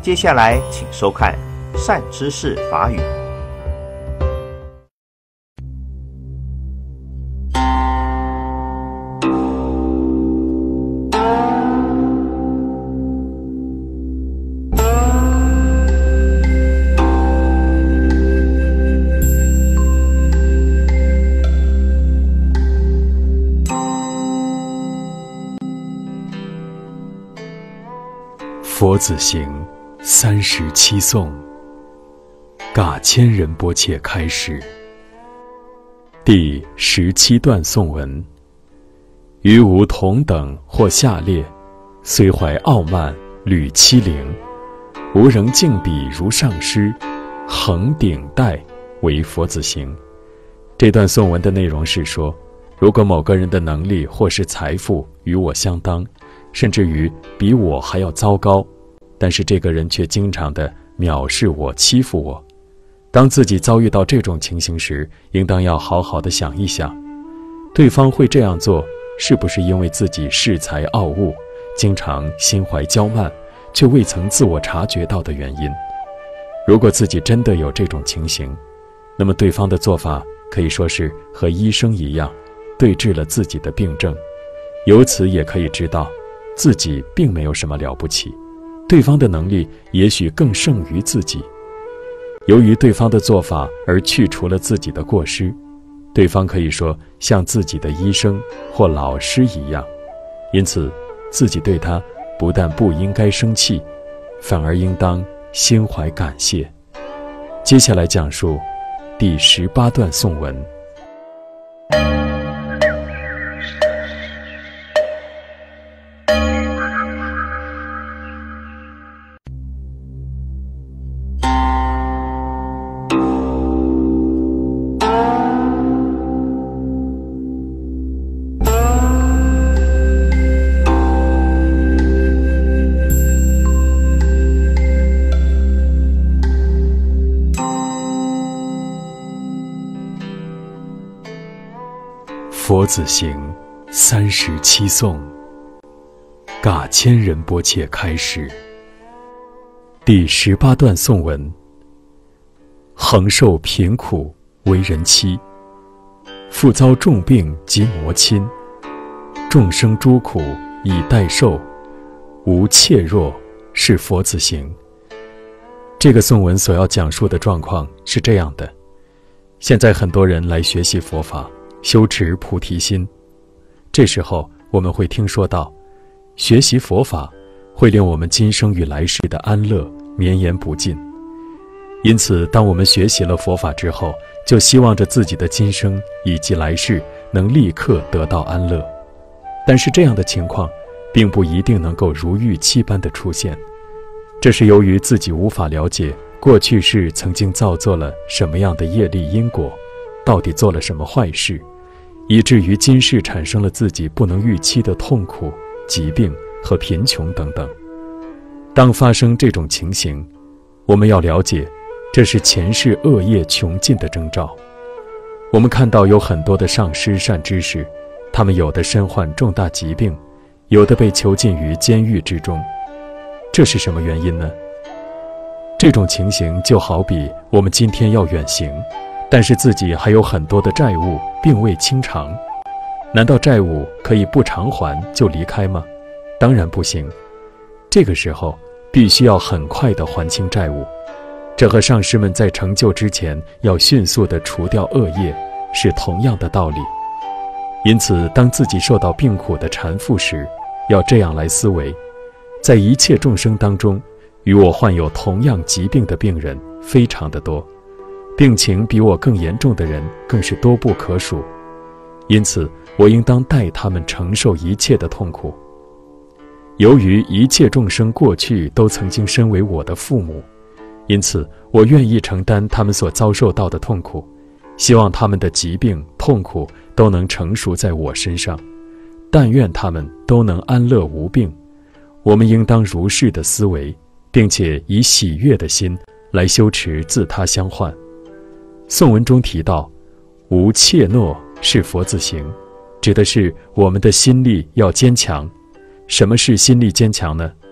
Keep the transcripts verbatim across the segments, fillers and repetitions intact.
接下来请收看善知识法语。 佛子行三十七颂，噶千仁波切开示。第十七段颂文：于无同等或下列，虽怀傲慢，履欺凌，吾仍敬彼如上师，恒顶戴为佛子行。这段颂文的内容是说，如果某个人的能力或是财富与我相当，甚至于比我还要糟糕，但是这个人却经常地藐视我、欺负我。当自己遭遇到这种情形时，应当要好好地想一想，对方会这样做，是不是因为自己恃才傲物，经常心怀骄慢，却未曾自我察觉到的原因。如果自己真的有这种情形，那么对方的做法可以说是和医生一样，对治了自己的病症。由此也可以知道，自己并没有什么了不起，对方的能力也许更胜于自己。由于对方的做法而去除了自己的过失，对方可以说像自己的医生或老师一样，因此自己对他不但不应该生气，反而应当心怀感谢。接下来讲述第十八段颂文。佛子行三十七颂，噶千仁波切开示。第十八段颂文：恒受贫苦，为人妻，复遭重病及魔侵，众生诸苦以代受，无怯弱，是佛子行。这个颂文所要讲述的状况是这样的：现在很多人来学习佛法，修持菩提心，这时候我们会听说到，学习佛法会令我们今生与来世的安乐绵延不尽。因此当我们学习了佛法之后，就希望着自己的今生以及来世能立刻得到安乐。但是这样的情况并不一定能够如预期般的出现，这是由于自己无法了解过去世曾经造作了什么样的业力因果，到底做了什么坏事，以至于今世产生了自己不能预期的痛苦、疾病和贫穷等等。当发生这种情形，我们要了解，这是前世恶业穷尽的征兆。我们看到有很多的上师善知识，他们有的身患重大疾病，有的被囚禁于监狱之中。这是什么原因呢？这种情形就好比我们今天要远行，但是自己还有很多的债务并未清偿，难道债务可以不偿还就离开吗？当然不行，这个时候必须要很快地还清债务。这和上师们在成就之前要迅速地除掉恶业是同样的道理。因此当自己受到病苦的缠缚时，要这样来思维，在一切众生当中，与我患有同样疾病的病人非常的多，病情比我更严重的人更是多不可数，因此我应当代他们承受一切的痛苦。由于一切众生过去都曾经身为我的父母，因此我愿意承担他们所遭受到的痛苦，希望他们的疾病痛苦都能成熟在我身上，但愿他们都能安乐无病。我们应当如是的思维，并且以喜悦的心来修持自他相换。颂文中提到无怯懦是佛子行，指的是我们的心力要坚强。什么是心力坚强呢？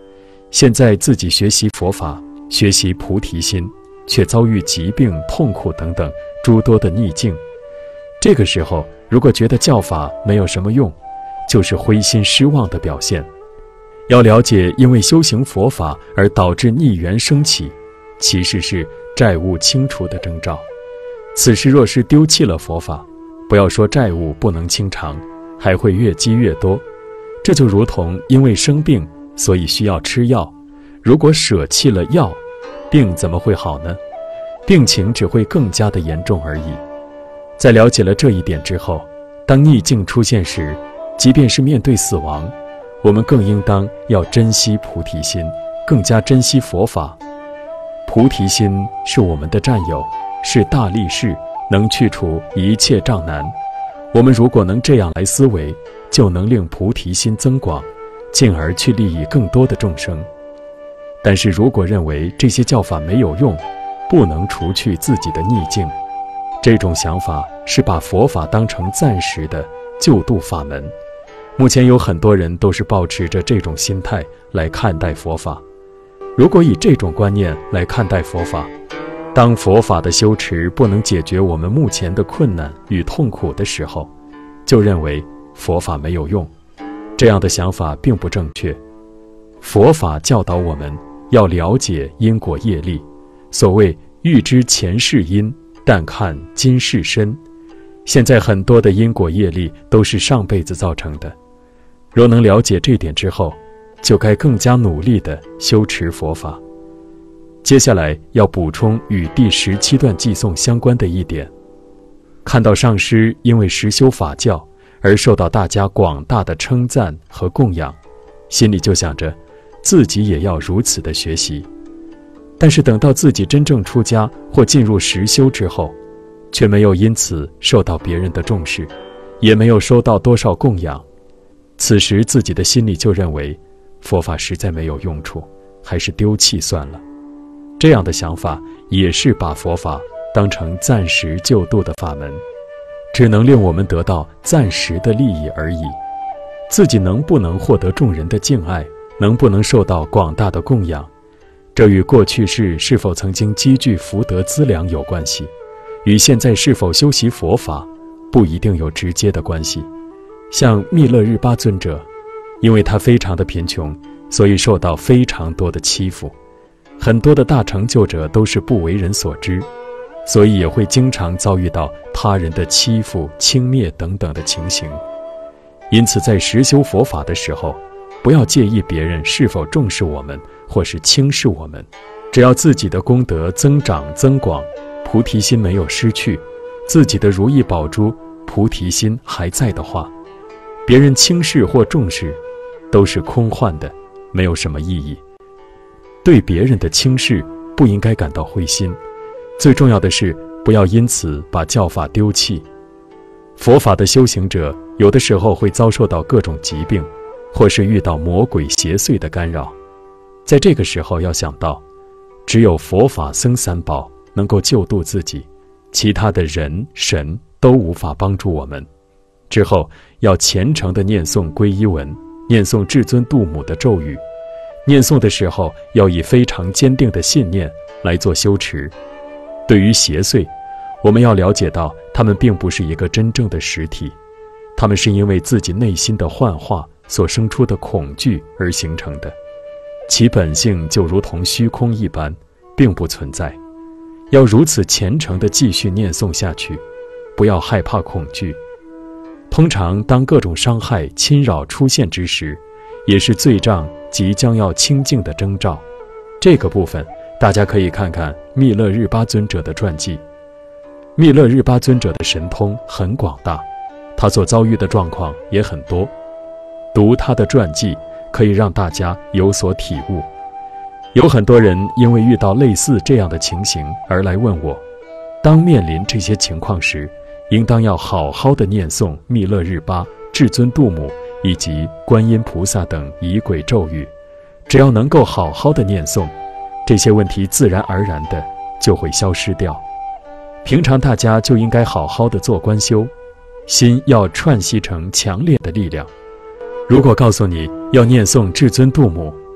现在自己学习佛法，学习菩提心，却遭遇疾病、痛苦等等诸多的逆境。这个时候，如果觉得教法没有什么用，就是灰心失望的表现。要了解，因为修行佛法而导致逆缘升起，其实是债务清除的征兆。此时若是丢弃了佛法，不要说债务不能清偿，还会越积越多。这就如同因为生病，所以需要吃药，如果舍弃了药，病怎么会好呢？病情只会更加的严重而已。在了解了这一点之后，当逆境出现时，即便是面对死亡，我们更应当要珍惜菩提心，更加珍惜佛法。菩提心是我们的战友，是大力士，能去除一切障难。我们如果能这样来思维，就能令菩提心增广，进而去利益更多的众生。但是如果认为这些教法没有用，不能除去自己的逆境，这种想法是把佛法当成暂时的救度法门。目前有很多人都是抱持着这种心态来看待佛法。如果以这种观念来看待佛法，当佛法的修持不能解决我们目前的困难与痛苦的时候，就认为佛法没有用，这样的想法并不正确。佛法教导我们要了解因果业力，所谓欲知前世因，但看今世身。现在很多的因果业力都是上辈子造成的，若能了解这点之后，就该更加努力地修持佛法。接下来要补充与第十七段偈颂相关的一点。看到上师因为实修法教而受到大家广大的称赞和供养，心里就想着自己也要如此的学习。但是等到自己真正出家或进入实修之后，却没有因此受到别人的重视，也没有收到多少供养。此时自己的心里就认为佛法实在没有用处，还是丢弃算了。这样的想法也是把佛法当成暂时救度的法门，只能令我们得到暂时的利益而已。自己能不能获得众人的敬爱，能不能受到广大的供养，这与过去世是否曾经积聚福德资粮有关系，与现在是否修习佛法不一定有直接的关系。像密勒日巴尊者，因为他非常的贫穷，所以受到非常多的欺负。很多的大成就者都是不为人所知，所以也会经常遭遇到他人的欺负、轻蔑等等的情形。因此在实修佛法的时候，不要介意别人是否重视我们或是轻视我们，只要自己的功德增长增广，菩提心没有失去，自己的如意宝珠菩提心还在的话，别人轻视或重视都是空幻的，没有什么意义。对别人的轻视不应该感到灰心，最重要的是不要因此把教法丢弃。佛法的修行者有的时候会遭受到各种疾病，或是遇到魔鬼邪祟的干扰，在这个时候要想到，只有佛法僧三宝能够救度自己，其他的人神都无法帮助我们。之后要虔诚地念诵皈依文，念诵至尊度母的咒语。念诵的时候要以非常坚定的信念来做修持。对于邪祟，我们要了解到他们并不是一个真正的实体，他们是因为自己内心的幻化所生出的恐惧而形成的，其本性就如同虚空一般，并不存在。要如此虔诚地继续念诵下去，不要害怕恐惧。通常当各种伤害侵扰出现之时，也是罪障即将要清净的征兆。这个部分大家可以看看密勒日巴尊者的传记。密勒日巴尊者的神通很广大，他所遭遇的状况也很多，读他的传记可以让大家有所体悟。有很多人因为遇到类似这样的情形而来问我，当面临这些情况时，应当要好好的念诵密勒日巴、至尊度母以及观音菩萨等仪轨咒语。只要能够好好的念诵，这些问题自然而然的就会消失掉。平常大家就应该好好的做观修，心要串习成强烈的力量。如果告诉你要念诵至尊度母，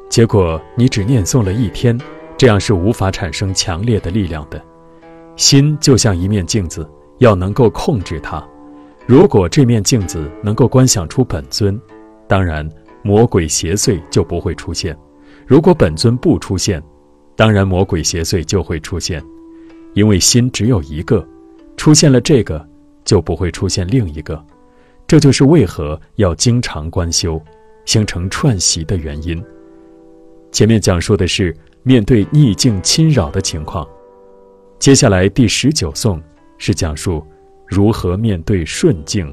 结果你只念诵了一天，这样是无法产生强烈的力量的。心就像一面镜子，要能够控制它。如果这面镜子能够观想出本尊，当然魔鬼邪祟就不会出现。如果本尊不出现，当然魔鬼邪祟就会出现。因为心只有一个，出现了这个，就不会出现另一个。这就是为何要经常观修，形成串习的原因。前面讲述的是面对逆境侵扰的情况，接下来第十九颂是讲述如何面对顺境。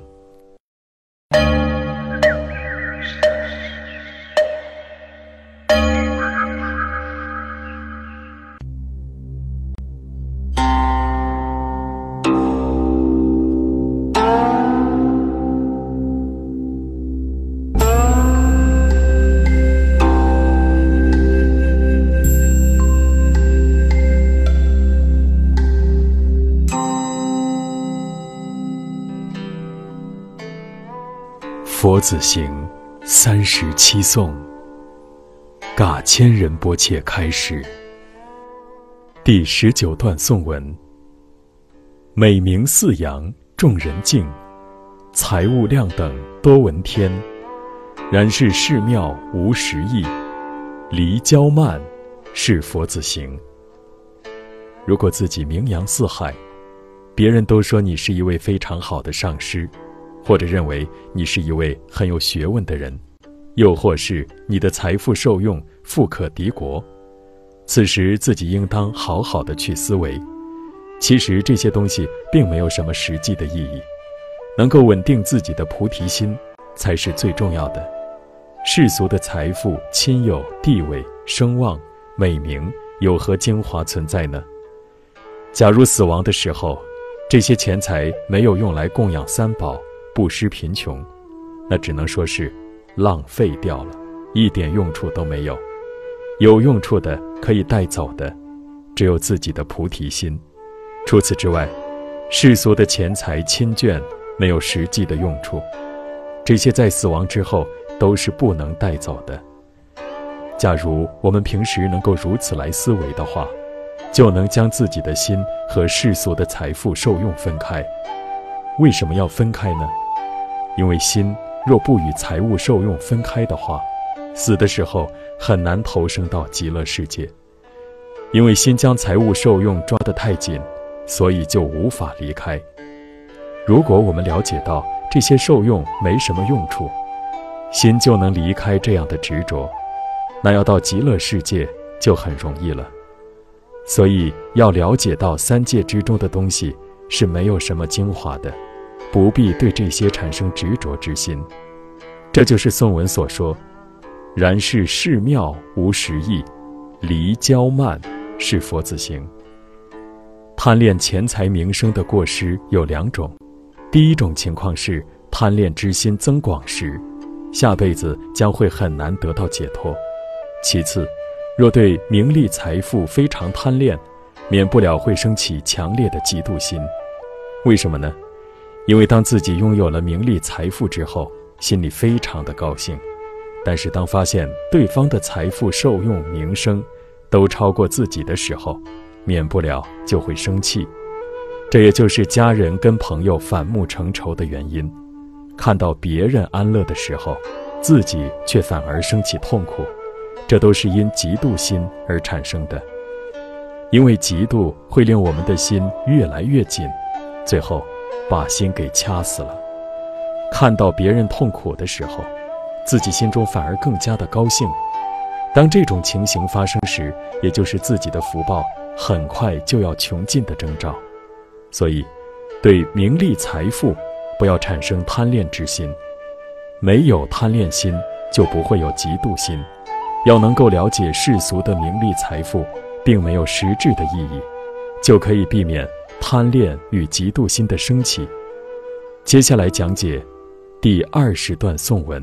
佛子行三十七颂，噶千仁波切开示。第十九段颂文：美名四扬，众人敬，财物量等多闻天。然是寺庙无实意，离骄慢是佛子行。如果自己名扬四海，别人都说你是一位非常好的上师，或者认为你是一位很有学问的人，又或是你的财富受用富可敌国，此时自己应当好好的去思维，其实这些东西并没有什么实际的意义，能够稳定自己的菩提心才是最重要的。世俗的财富、亲友、地位、声望、美名有何精华存在呢？假如死亡的时候，这些钱财没有用来供养三宝、布施贫穷，那只能说是浪费掉了，一点用处都没有。有用处的可以带走的，只有自己的菩提心。除此之外，世俗的钱财亲眷没有实际的用处，这些在死亡之后都是不能带走的。假如我们平时能够如此来思维的话，就能将自己的心和世俗的财富受用分开。为什么要分开呢？因为心若不与财物受用分开的话，死的时候很难投生到极乐世界。因为心将财物受用抓得太紧，所以就无法离开。如果我们了解到这些受用没什么用处，心就能离开这样的执着，那要到极乐世界就很容易了。所以要了解到三界之中的东西是没有什么精华的，不必对这些产生执着之心。这就是颂文所说，然是寺庙无实意，离骄慢是佛子行。贪恋钱财名声的过失有两种，第一种情况是贪恋之心增广时，下辈子将会很难得到解脱。其次，若对名利财富非常贪恋，免不了会升起强烈的嫉妒心。为什么呢？因为当自己拥有了名利财富之后，心里非常的高兴，但是当发现对方的财富受用名声都超过自己的时候，免不了就会生气。这也就是家人跟朋友反目成仇的原因。看到别人安乐的时候，自己却反而生起痛苦，这都是因嫉妒心而产生的。因为嫉妒会令我们的心越来越紧，最后把心给掐死了。看到别人痛苦的时候，自己心中反而更加的高兴。当这种情形发生时，也就是自己的福报很快就要穷尽的征兆。所以对名利财富不要产生贪恋之心，没有贪恋心就不会有嫉妒心。要能够了解世俗的名利财富并没有实质的意义，就可以避免贪恋与嫉妒心的升起。接下来讲解第二十段颂文。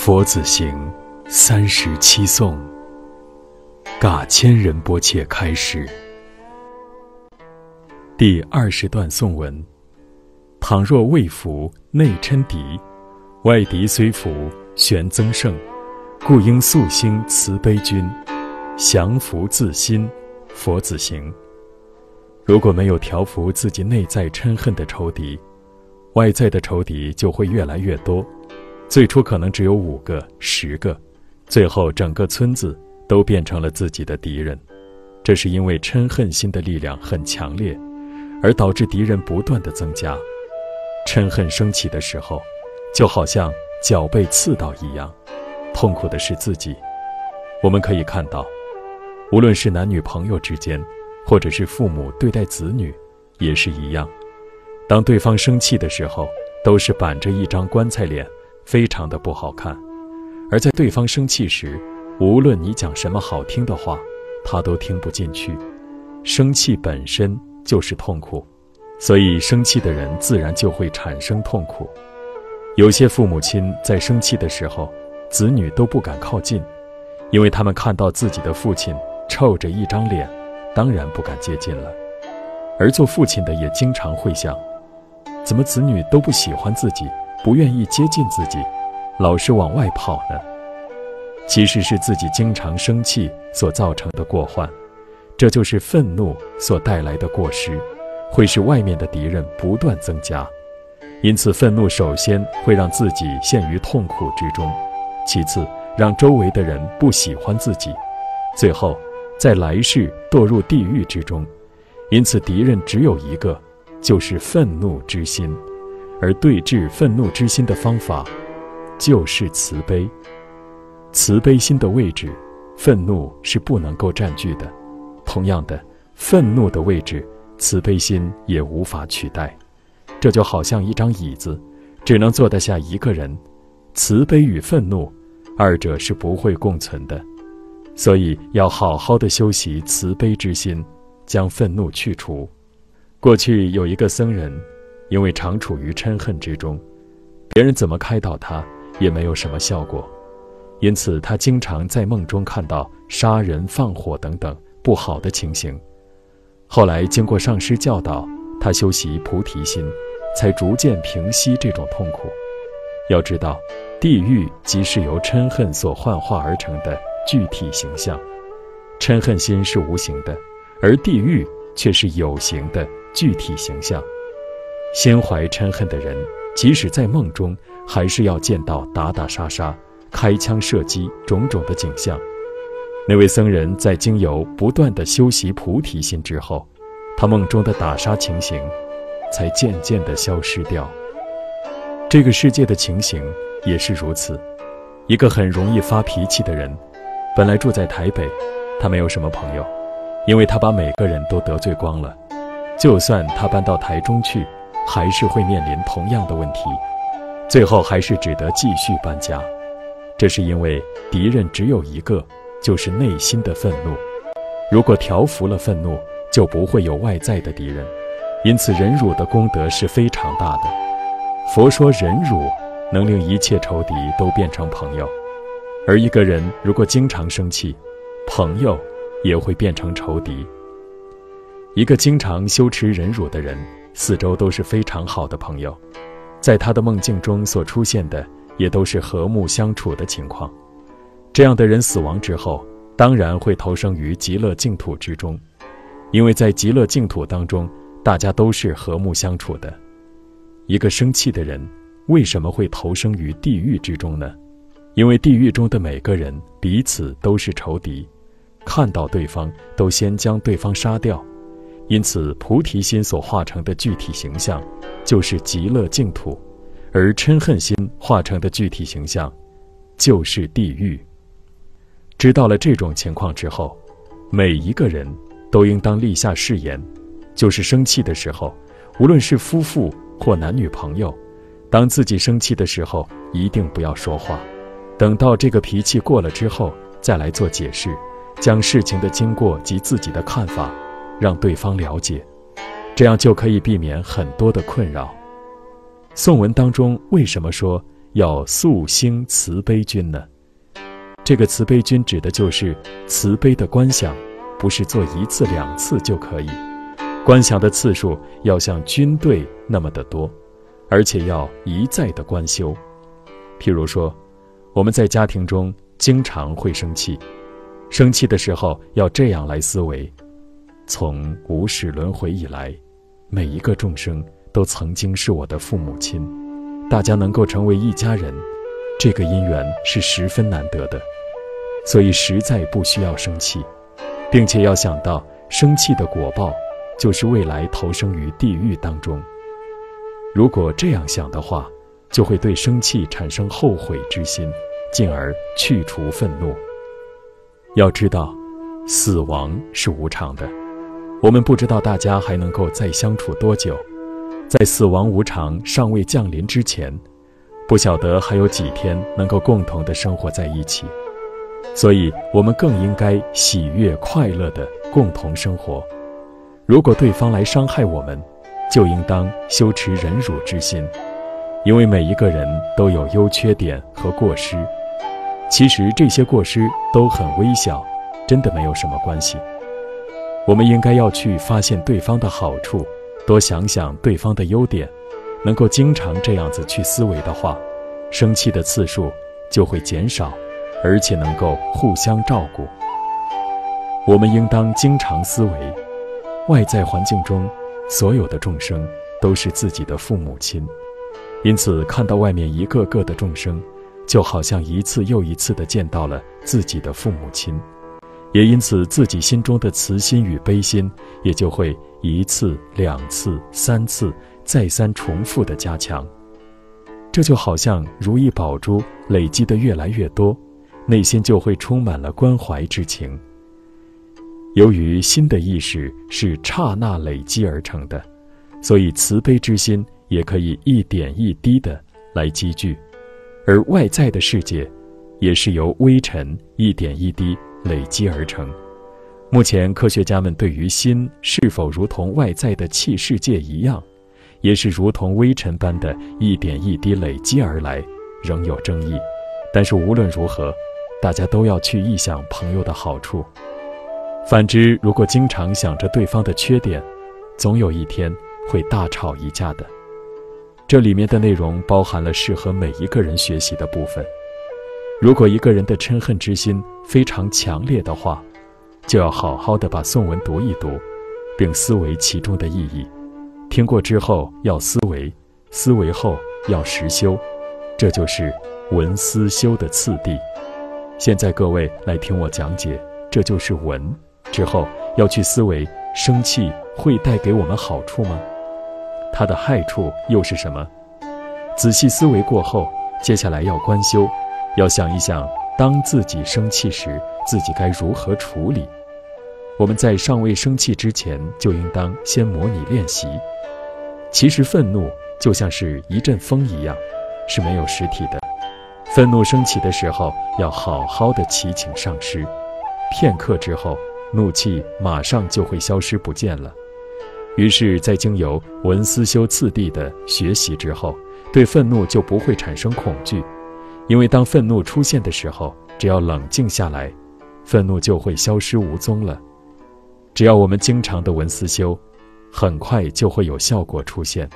佛子行三十七颂，噶千仁波切开示。第二十段颂文：倘若未服，内嗔敌，外敌虽服，旋增盛，故应肃兴慈悲君，降伏自心，佛子行。如果没有调伏自己内在嗔恨的仇敌，外在的仇敌就会越来越多，最初可能只有五个、十个，最后整个村子都变成了自己的敌人。这是因为嗔恨心的力量很强烈，而导致敌人不断的增加。嗔恨升起的时候，就好像脚被刺到一样，痛苦的是自己。我们可以看到，无论是男女朋友之间，或者是父母对待子女，也是一样。当对方生气的时候，都是板着一张棺材脸，非常的不好看。而在对方生气时，无论你讲什么好听的话，他都听不进去。生气本身就是痛苦，所以生气的人自然就会产生痛苦。有些父母亲在生气的时候，子女都不敢靠近，因为他们看到自己的父亲臭着一张脸，当然不敢接近了。而做父亲的也经常会想，怎么子女都不喜欢自己，不愿意接近自己，老是往外跑呢？其实是自己经常生气所造成的过患，这就是愤怒所带来的过失，会使外面的敌人不断增加。因此愤怒首先会让自己陷于痛苦之中，其次让周围的人不喜欢自己，最后在来世堕入地狱之中。因此敌人只有一个，就是愤怒之心，而对治愤怒之心的方法就是慈悲。慈悲心的位置，愤怒是不能够占据的，同样的，愤怒的位置，慈悲心也无法取代。这就好像一张椅子，只能坐得下一个人，慈悲与愤怒二者是不会共存的。所以要好好的修习慈悲之心，将愤怒去除。过去有一个僧人，因为常处于嗔恨之中，别人怎么开导他也没有什么效果，因此他经常在梦中看到杀人放火等等不好的情形。后来经过上师教导，他修习菩提心，才逐渐平息这种痛苦。要知道，地狱即是由嗔恨所幻化而成的具体形象，嗔恨心是无形的，而地狱却是有形的具体形象。心怀嗔恨的人，即使在梦中，还是要见到打打杀杀、开枪射击种种的景象。那位僧人在经由不断的修习菩提心之后，他梦中的打杀情形才渐渐地消失掉。这个世界的情形也是如此。一个很容易发脾气的人，本来住在台北，他没有什么朋友，因为他把每个人都得罪光了。就算他搬到台中去，还是会面临同样的问题，最后还是只得继续搬家。这是因为敌人只有一个，就是内心的愤怒。如果调服了愤怒，就不会有外在的敌人。因此忍辱的功德是非常大的。佛说忍辱能令一切仇敌都变成朋友，而一个人如果经常生气，朋友也会变成仇敌。一个经常修持忍辱的人，四周都是非常好的朋友，在他的梦境中所出现的也都是和睦相处的情况。这样的人死亡之后，当然会投生于极乐净土之中，因为在极乐净土当中，大家都是和睦相处的。一个生气的人为什么会投生于地狱之中呢？因为地狱中的每个人彼此都是仇敌，看到对方都先将对方杀掉。因此菩提心所化成的具体形象就是极乐净土，而嗔恨心化成的具体形象就是地狱。知道了这种情况之后，每一个人都应当立下誓言，就是生气的时候，无论是夫妇或男女朋友，当自己生气的时候，一定不要说话，等到这个脾气过了之后，再来做解释，将事情的经过及自己的看法让对方了解，这样就可以避免很多的困扰。颂文当中为什么说要肃兴慈悲君呢？这个慈悲君指的就是慈悲的观想，不是做一次两次就可以，观想的次数要像军队那么的多，而且要一再的观修。譬如说，我们在家庭中经常会生气，生气的时候要这样来思维：从无始轮回以来，每一个众生都曾经是我的父母亲，大家能够成为一家人，这个因缘是十分难得的，所以实在不需要生气，并且要想到生气的果报就是未来投生于地狱当中。如果这样想的话，就会对生气产生后悔之心，进而去除愤怒。要知道，死亡是无常的，我们不知道大家还能够再相处多久，在死亡无常尚未降临之前，不晓得还有几天能够共同的生活在一起，所以我们更应该喜悦快乐的共同生活。如果对方来伤害我们，就应当修持忍辱之心，因为每一个人都有优缺点和过失，其实这些过失都很微小，真的没有什么关系。我们应该要去发现对方的好处，多想想对方的优点，能够经常这样子去思维的话，生气的次数就会减少，而且能够互相照顾。我们应当经常思维，外在环境中所有的众生都是自己的父母亲，因此看到外面一个个的众生，就好像一次又一次地见到了自己的父母亲，也因此自己心中的慈心与悲心也就会一次两次三次再三重复地加强。这就好像如意宝珠累积得越来越多，内心就会充满了关怀之情。由于心的意识是刹那累积而成的，所以慈悲之心也可以一点一滴地来积聚，而外在的世界也是由微尘一点一滴累积而成。目前科学家们对于心是否如同外在的气世界一样，也是如同微尘般的一点一滴累积而来，仍有争议。但是无论如何，大家都要去臆想朋友的好处。反之，如果经常想着对方的缺点，总有一天会大吵一架的。这里面的内容包含了适合每一个人学习的部分。如果一个人的嗔恨之心非常强烈的话，就要好好的把颂文读一读，并思维其中的意义。听过之后要思维，思维后要实修，这就是闻思修的次第。现在各位来听我讲解，这就是闻，之后要去思维，生气会带给我们好处吗？它的害处又是什么？仔细思维过后，接下来要观修，要想一想，当自己生气时，自己该如何处理。我们在尚未生气之前，就应当先模拟练习。其实愤怒就像是一阵风一样，是没有实体的。愤怒升起的时候，要好好的祈请上师，片刻之后，怒气马上就会消失不见了。于是在经由闻思修次第的学习之后，对愤怒就不会产生恐惧，因为当愤怒出现的时候，只要冷静下来，愤怒就会消失无踪了。只要我们经常的闻思修，很快就会有效果出现。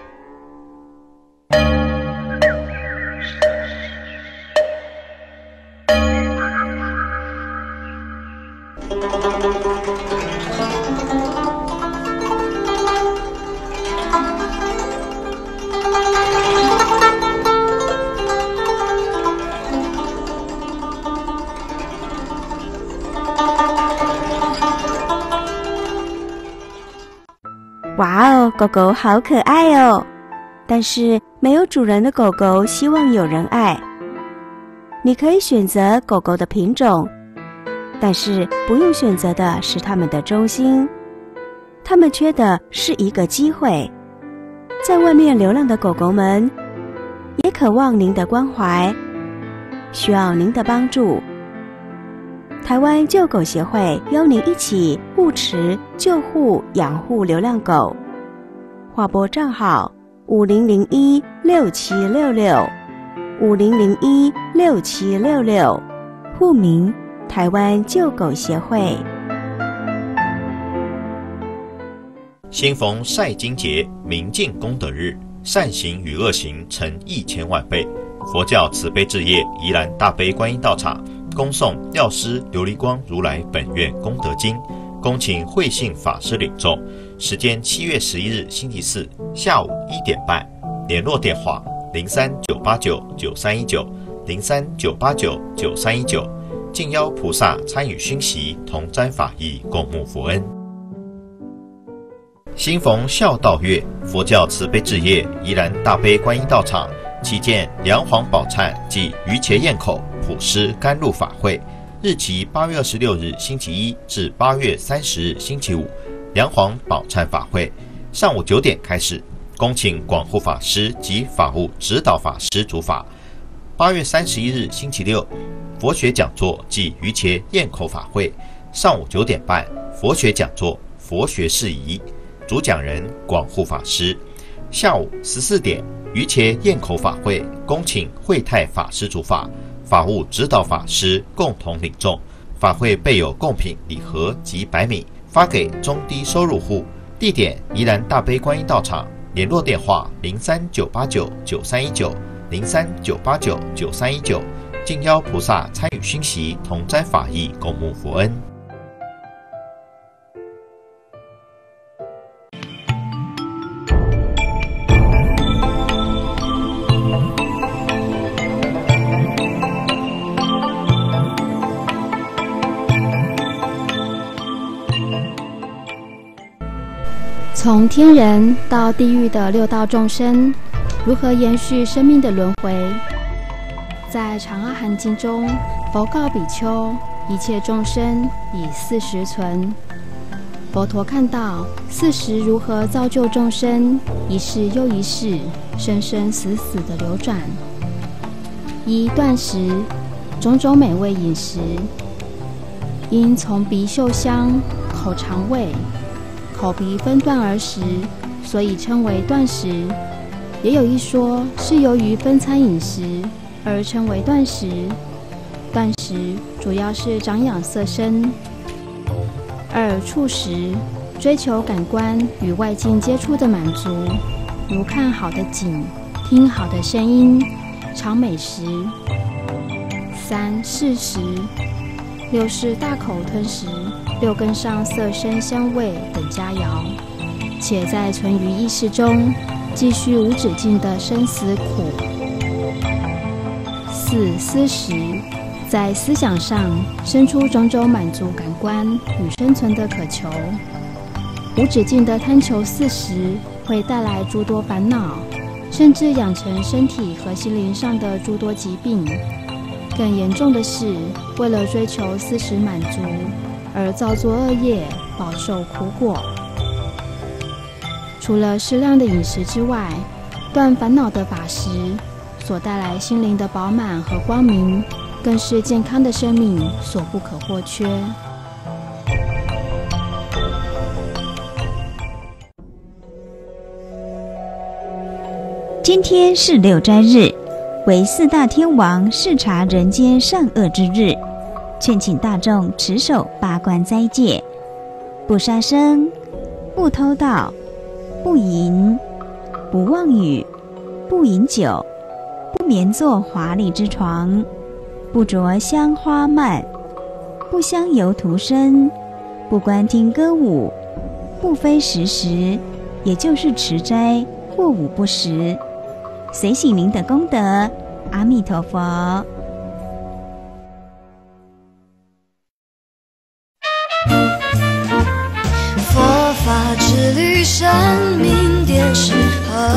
哇哦，狗狗好可爱哦！但是没有主人的狗狗希望有人爱。你可以选择狗狗的品种，但是不用选择的是它们的忠心。它们缺的是一个机会。在外面流浪的狗狗们，也渴望您的关怀，需要您的帮助。台湾救狗协会邀您一起护持、救护、养护流浪狗。划拨账号五零零一六七六六五零零一六七六六，户名台湾救狗协会。 新逢晒经节，明净功德日，善行与恶行成一千万倍。佛教慈悲置业宜兰大悲观音道场恭诵药师琉璃光如来本愿功德经，恭请慧信法师领众。时间七月十一日星期四下午一点半。联络电话零三九八九九三一九零三九八九九三一九。敬邀菩萨参与熏习，同沾法益，共沐佛恩。新逢孝道月，佛教慈悲置业宜兰大悲观音道场旗舰梁皇宝忏暨鱼茄堰口普施甘露法会，日期八月二十六日星期一至八月三十日星期五，梁皇宝忏法会上午九点开始，恭请广护法师及法务指导法师主法。八月三十一日星期六，佛学讲座暨鱼茄堰口法会上午九点半，佛学讲座佛学事宜，主讲人广护法师。下午十四点，鱼茄堰口法会恭请慧泰法师主法，法务指导法师共同领众。法会备有贡品礼盒及白米，发给中低收入户。地点宜兰大悲观音道场，联络电话零三九八九九三一九零三九八九九三一九。敬邀菩萨参与熏习，同沾法益，共沐佛恩。 从天人到地狱的六道众生，如何延续生命的轮回？在《长阿含经》中，佛告比丘：一切众生以四时存。佛陀看到四时如何造就众生，一世又一世，生生死死的流转。一断食，种种美味饮食，因从鼻嗅香，口尝味，口鼻分段而食，所以称为断食。也有一说是由于分餐饮食而称为断食。断食主要是长养色身。二触食，追求感官与外境接触的满足，如看好的景，听好的声音，尝美食。三视食，六是大口吞食六根上色声香味等佳肴，且在存于意识中继续无止境的生死苦。四思食，在思想上生出种种满足感官与生存的渴求。无止境的贪求四食会带来诸多烦恼，甚至养成身体和心灵上的诸多疾病。更严重的是，为了追求四食满足而造作恶业，饱受苦果。除了适量的饮食之外，断烦恼的法食所带来心灵的饱满和光明，更是健康的生命所不可或缺。 今天是六斋日，为四大天王视察人间善恶之日，劝请大众持守八关斋戒：不杀生，不偷盗，不淫，不妄语，不饮酒，不眠坐华丽之床，不着香花蔓，不香油涂身，不观听歌舞，不非时时，也就是持斋或午不食。随喜您的功德，阿弥陀佛。 佛法之旅，生命电视和